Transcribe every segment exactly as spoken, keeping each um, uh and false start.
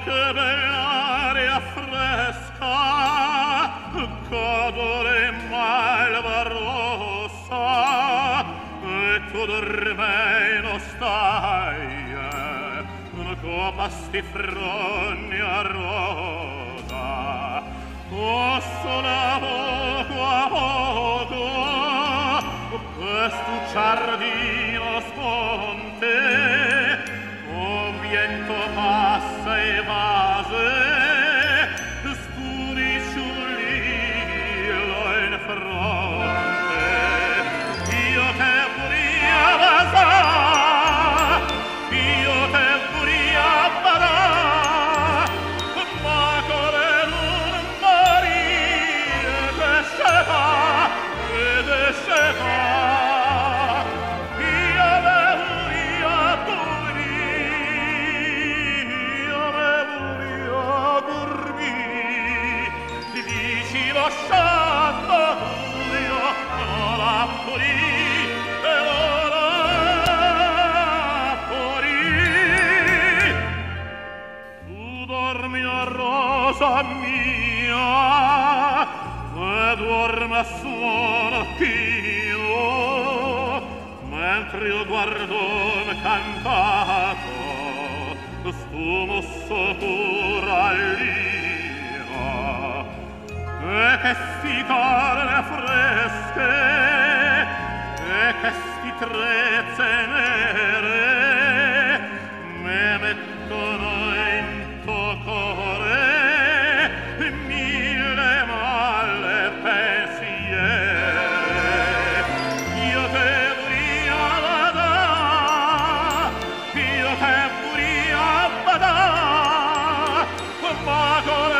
che bell'aria fresca, cadore malva rossa, e tu dormei non stai, un copasti fronni a rosa, possono poco a poco questo giardino sponte, o vento passa e vase, scuriciulino in fronte, io te vurria vasa, io te vurria vada, ma core non morire, desceva, e desceva. Lasciando io non la fuori e non la fuori. Tu dormi a rosa mia e dorme a suono tino, mentre io guardo un cantato sto sopra lì. E che sti carne fresche, e che sti trezze nere, me mettono in to core mille male pensiere. Io te vurria vada, io te vurria vada, ma core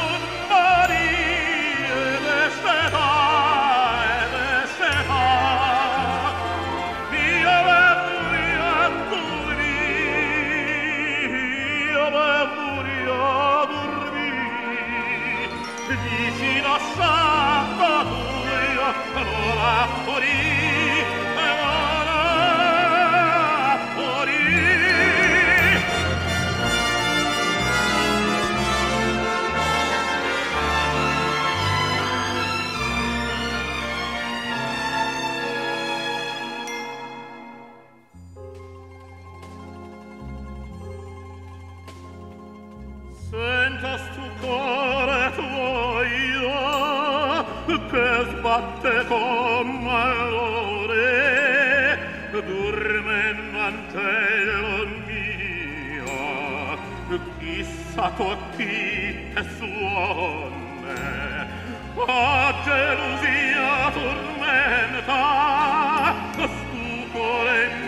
lasciando io non la fuori e non la fuori. Sento stu cuore tuo che sbatte con malore, dormendo antello mio, chissà chi te suone, a gelosia tormenta, stu cuore